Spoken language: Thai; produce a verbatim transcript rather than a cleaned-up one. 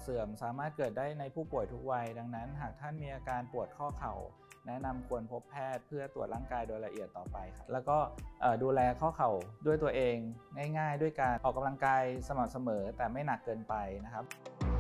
เสื่อมสามารถเกิดได้ในผู้ป่วยทุกวัยดังนั้นหากท่านมีอาการปวดข้อเข่าแนะนำควรพบแพทย์เพื่อตรวจร่างกายโดยละเอียดต่อไปครับแล้วก็ดูแลข้อเข่าด้วยตัวเองง่ายๆด้วยการออกกำลังกายสม่ำเสมอแต่ไม่หนักเกินไปนะครับ